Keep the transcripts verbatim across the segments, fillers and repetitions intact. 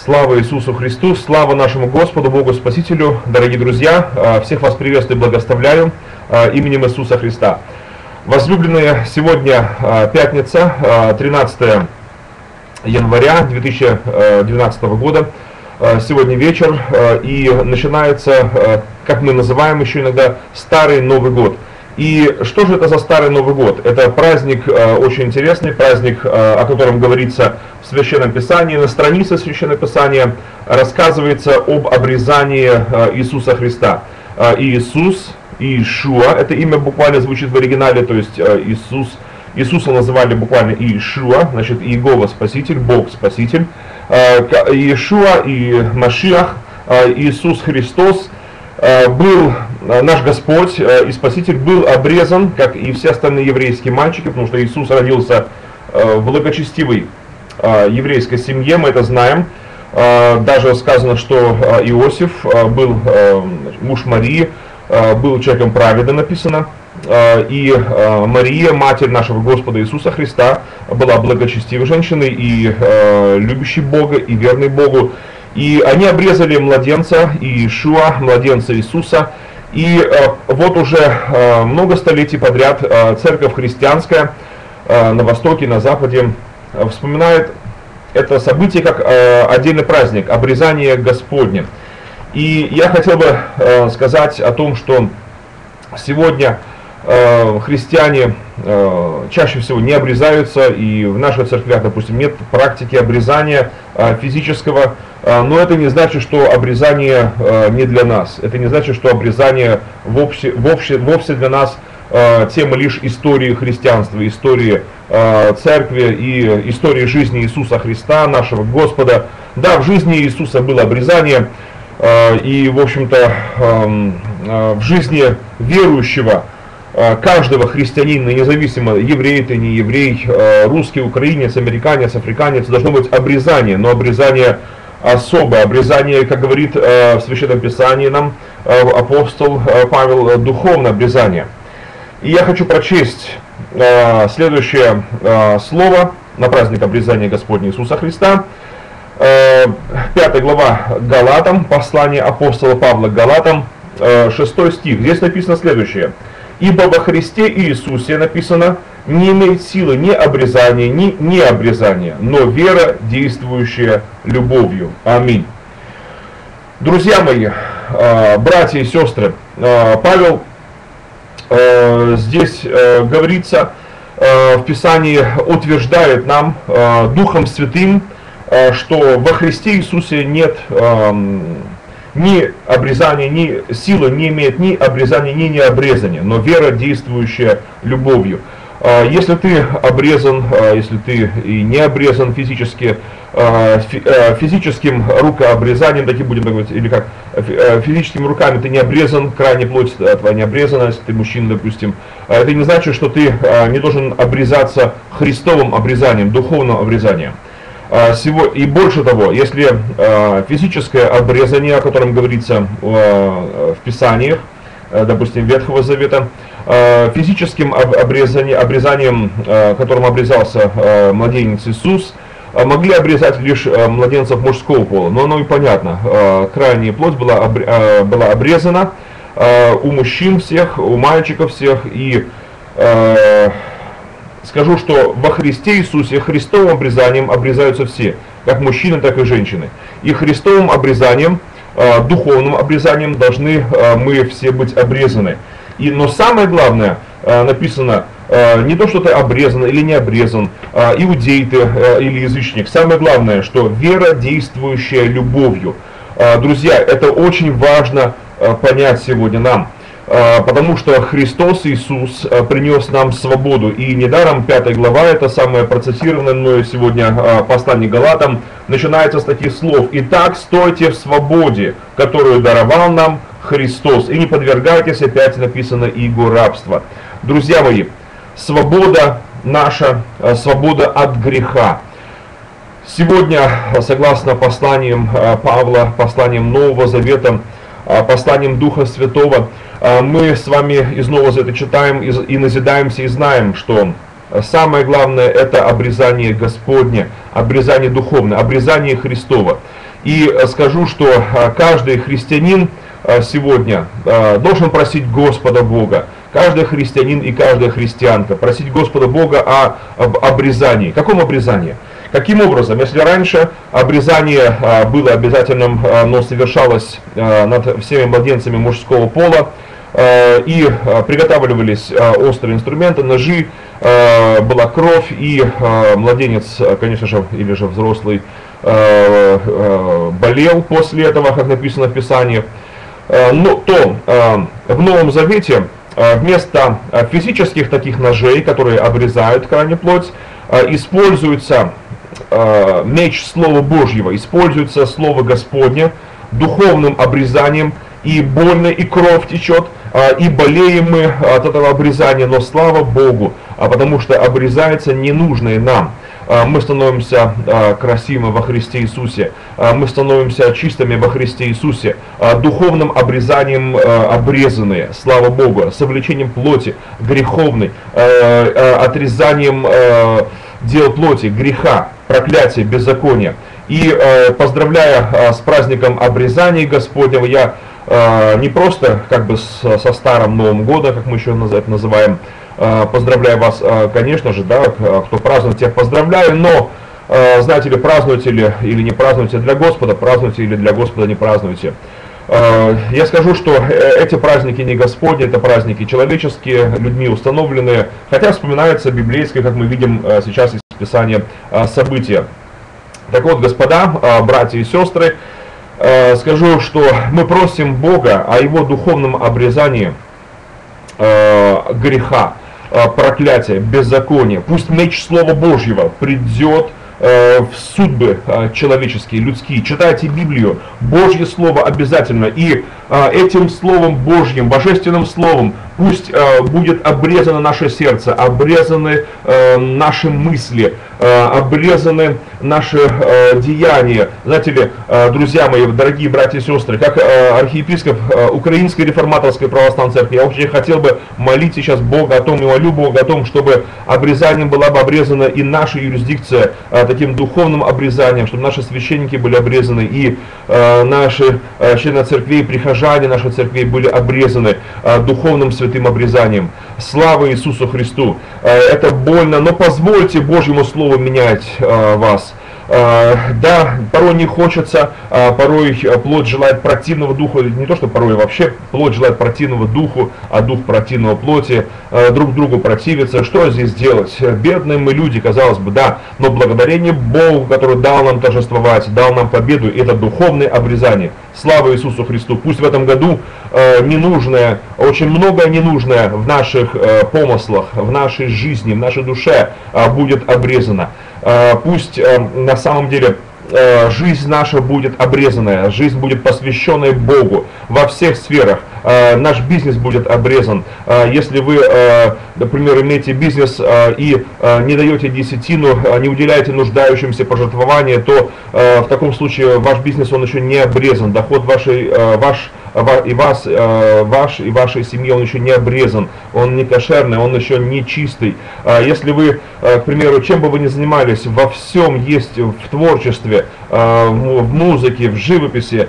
Слава Иисусу Христу, слава нашему Господу, Богу Спасителю, дорогие друзья, всех вас приветствую и благословляю именем Иисуса Христа. Возлюбленные, сегодня пятница, тринадцатое января две тысячи двенадцатого года, сегодня вечер, и начинается, как мы называем еще иногда, Старый Новый год. И что же это за Старый Новый год? Это праздник э, очень интересный, праздник, э, о котором говорится в Священном Писании. На странице Священного Писания рассказывается об обрезании э, Иисуса Христа. Э, Иисус, Иешуа, это имя буквально звучит в оригинале, то есть э, Иисус, Иисуса называли буквально Иешуа, значит Иегова Спаситель, Бог Спаситель. Э, Иешуа и Машиах, э, Иисус Христос, был наш Господь и Спаситель, был обрезан, как и все остальные еврейские мальчики, потому что Иисус родился в благочестивой еврейской семье, мы это знаем. Даже сказано, что Иосиф был муж Марии, был человеком праведным, написано. И Мария, матерь нашего Господа Иисуса Христа, была благочестивой женщиной и любящей Бога, и верной Богу. И они обрезали младенца Иешуа, младенца Иисуса. И э, вот уже э, много столетий подряд э, церковь христианская э, на Востоке, на Западе э, вспоминает это событие как э, отдельный праздник, обрезание Господне. И я хотел бы э, сказать о том, что сегодня э, христиане э, чаще всего не обрезаются, и в наших церквях, допустим, нет практики обрезания э, физического. Но это не значит, что обрезание э, не для нас. Это не значит, что обрезание вовсе, вовсе, вовсе для нас э, тема лишь истории христианства, истории э, церкви и истории жизни Иисуса Христа, нашего Господа. Да, в жизни Иисуса было обрезание, э, и, в общем-то, э, э, в жизни верующего, э, каждого христианина, независимо, еврей ты, не еврей, э, русский, украинец, американец, африканец, должно быть обрезание, но обрезание особое, обрезание, как говорит э, в Священном Писании нам э, апостол э, Павел, духовное обрезание. И я хочу прочесть э, следующее э, слово на праздник обрезания Господня Иисуса Христа. Э, пятая глава Галатам, послание апостола Павла к Галатам, э, шестой стих. Здесь написано следующее. «Ибо во Христе Иисусе, написано, не имеет силы ни обрезания, ни необрезания, но вера, действующая любовью». Аминь. Друзья мои, братья и сестры, Павел здесь говорится, в Писании утверждает нам Духом Святым, что во Христе Иисусе нет ни обрезания, ни силы не имеет ни обрезания, ни необрезания, но вера, действующая любовью. Если ты обрезан, если ты и не обрезан физически, физическим рукообрезанием, таким будем говорить, или как физическими руками ты не обрезан, крайняя плоть твоя не обрезана, если ты мужчина, допустим, это не значит, что ты не должен обрезаться Христовым обрезанием, духовным обрезанием. И больше того, если физическое обрезание, о котором говорится в Писаниях, допустим, Ветхого Завета, физическим обрезанием, обрезанием, которым обрезался младенец Иисус, могли обрезать лишь младенцев мужского пола. Но оно и понятно, крайняя плоть была, была обрезана у мужчин всех, у мальчиков всех. И скажу, что во Христе Иисусе Христовым обрезанием обрезаются все, как мужчины, так и женщины. И Христовым обрезанием, духовным обрезанием должны мы все быть обрезаны. И, но самое главное, написано, не то, что ты обрезан или не обрезан, иудей ты или язычник. Самое главное, что вера, действующая любовью. Друзья, это очень важно понять сегодня нам. Потому что Христос Иисус принес нам свободу. И недаром пятая глава, это самое процитированное мною сегодня послание Галатам, начинается с таких слов. «Итак, стойте в свободе, которую даровал нам Христос, и не подвергайтесь», опять написано, «иго рабства». Друзья мои, свобода наша, свобода от греха. Сегодня, согласно посланиям Павла, посланиям Нового Завета, посланием Духа Святого, мы с вами из Нового Завета читаем и назидаемся, и знаем, что самое главное — это обрезание Господне, обрезание духовное, обрезание Христово. И скажу, что каждый христианин сегодня должен просить Господа Бога, каждый христианин и каждая христианка, просить Господа Бога о, об обрезании. Каком обрезании? Каким образом? Если раньше обрезание было обязательным, но совершалось над всеми младенцами мужского пола, и приготавливались острые инструменты, ножи, была кровь, и младенец, конечно же, или же взрослый, болел после этого, как написано в Писании, но то в Новом Завете вместо физических таких ножей, которые обрезают крайне плоть, используется меч Слова Божьего, используется Слово Господне духовным обрезанием, и больно, и кровь течет, и болеем мы от этого обрезания, но слава Богу, потому что обрезается ненужное нам. Мы становимся красивыми во Христе Иисусе, мы становимся чистыми во Христе Иисусе, духовным обрезанием обрезанные, слава Богу, совлечением плоти греховной, отрезанием дел плоти, греха, проклятия, беззакония. И поздравляя с праздником обрезания Господнего, я не просто как бы со Старым Новым Годом, как мы еще это называем, поздравляю вас, конечно же, да, кто празднует, тех поздравляю, но, знаете ли, празднуете ли или не празднуете для Господа, празднуете или для Господа не празднуете. Я скажу, что эти праздники не Господни, это праздники человеческие, людьми установленные, хотя вспоминается библейское, как мы видим сейчас из Писания, события. Так вот, господа, братья и сестры, скажу, что мы просим Бога о Его духовном обрезании греха, проклятия, беззакония. Пусть меч Слова Божьего придет в судьбы человеческие, людские. Читайте Библию, Божье Слово обязательно. И этим Словом Божьим, Божественным Словом, пусть будет обрезано наше сердце, обрезаны наши мысли, обрезаны наши деяния. Знаете ли, друзья мои, дорогие братья и сестры, как архиепископ Украинской реформаторской православной церкви, я очень хотел бы молить сейчас Бога о том, и молю Бога о том, чтобы обрезанием была бы обрезана и наша юрисдикция, таким духовным обрезанием, чтобы наши священники были обрезаны, и наши члены церквей, прихожане наших церквей были обрезаны духовным святым обрезанием. Слава Иисусу Христу! Это больно, но позвольте Божьему Слову менять вас. Да, порой не хочется, порой плоть желает противного духа, не то что порой, вообще плоть желает противного духу, а дух противного плоти, друг другу противится. Что здесь делать? Бедные мы люди, казалось бы, да, но благодарение Богу, который дал нам торжествовать, дал нам победу, это духовное обрезание. Слава Иисусу Христу! Пусть в этом году ненужное, очень многое ненужное в наших помыслах, в нашей жизни, в нашей душе будет обрезано. Пусть на самом деле жизнь наша будет обрезанная, жизнь будет посвященная Богу во всех сферах. Наш бизнес будет обрезан. Если вы, например, имеете бизнес и не даете десятину, не уделяете нуждающимся пожертвования, то в таком случае ваш бизнес, он еще не обрезан. Доход вашей, ваш и вас, ваш и вашей семьи, он еще не обрезан, он не кошерный, он еще не чистый. Если вы, к примеру, чем бы вы ни занимались, во всем есть в творчестве, в музыке, в живописи,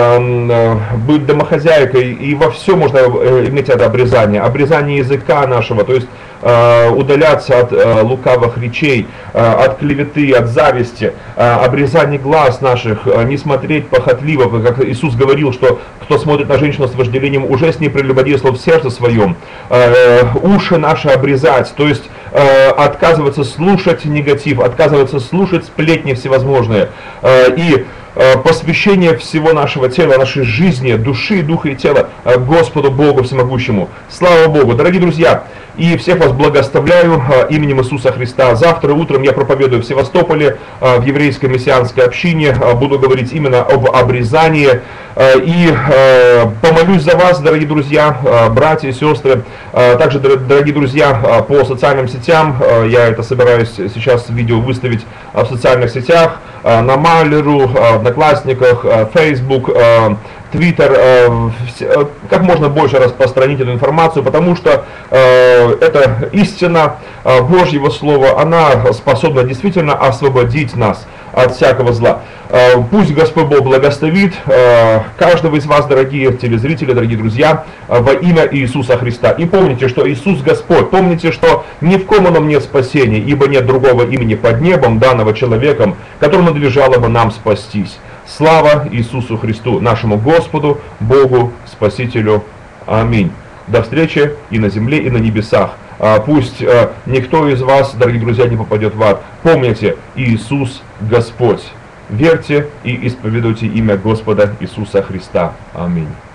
быть домохозяйкой, и во всем можно иметь это обрезание, обрезание языка нашего, то есть удаляться от лукавых речей, от клеветы, от зависти, обрезание глаз наших, не смотреть похотливо, как Иисус говорил, что кто смотрит на женщину с вожделением, уже с ней прелюбодействовал в сердце своем. Уши наши обрезать, то есть отказываться слушать негатив, отказываться слушать сплетни всевозможные. И посвящение всего нашего тела, нашей жизни, души, духа и тела Господу Богу Всемогущему. Слава Богу! Дорогие друзья, и всех вас благословляю именем Иисуса Христа. Завтра утром я проповедую в Севастополе, в еврейской мессианской общине, буду говорить именно об обрезании. И помолюсь за вас, дорогие друзья, братья и сестры. Также, дорогие друзья, по социальным сетям, я это собираюсь сейчас видео выставить в социальных сетях, на Малеру, в Одноклассниках, Facebook, Twitter, как можно больше распространить эту информацию, потому что эта истина Божьего Слова, она способна действительно освободить нас от всякого зла. Пусть Господь Бог благословит каждого из вас, дорогие телезрители, дорогие друзья, во имя Иисуса Христа. И помните, что Иисус Господь. Помните, что ни в ком ином нет спасения, ибо нет другого имени под небом, данного человеком, которому надлежало бы нам спастись. Слава Иисусу Христу, нашему Господу, Богу, Спасителю. Аминь. До встречи и на земле, и на небесах. Пусть никто из вас, дорогие друзья, не попадет в ад. Помните, Иисус Господь. Верьте и исповедуйте имя Господа Иисуса Христа. Аминь.